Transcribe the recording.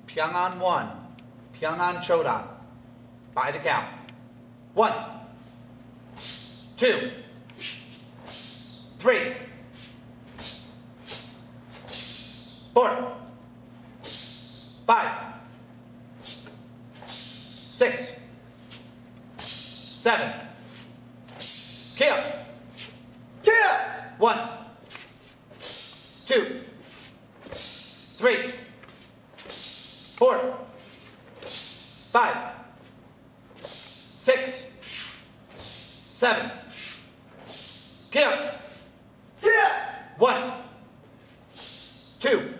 Pyung Ahn 1, Pyung Ahn Chodan. By the count. 1, 2, 3, 4, 5, 6, 7. Kill. Kill. 1, 2, 3, 4, 5, 6, 7. Kill. Kill. 1, 2,